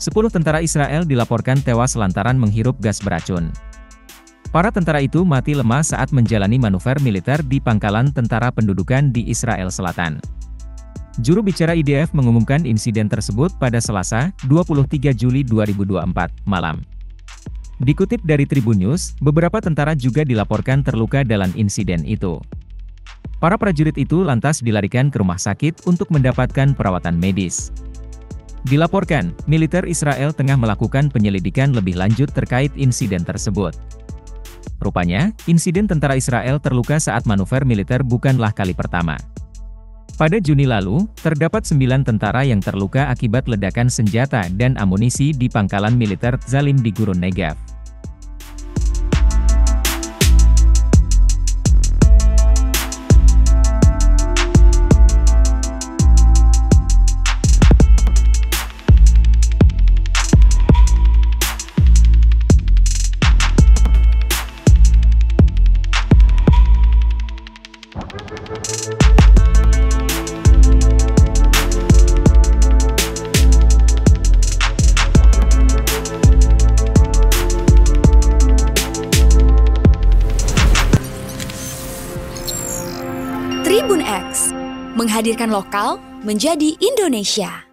10 tentara Israel dilaporkan tewas lantaran menghirup gas beracun. Para tentara itu mati lemah saat menjalani manuver militer di pangkalan tentara pendudukan di Israel Selatan. Juru bicara IDF mengumumkan insiden tersebut pada Selasa, 23 Juli 2024, malam. Dikutip dari Tribun News, beberapa tentara juga dilaporkan terluka dalam insiden itu. Para prajurit itu lantas dilarikan ke rumah sakit untuk mendapatkan perawatan medis. Dilaporkan, militer Israel tengah melakukan penyelidikan lebih lanjut terkait insiden tersebut. Rupanya, insiden tentara Israel terluka saat manuver militer bukanlah kali pertama. Pada Juni lalu, terdapat 9 tentara yang terluka akibat ledakan senjata dan amunisi di pangkalan militer Zalim di Gurun Negev. Tribun X, menghadirkan lokal menjadi Indonesia.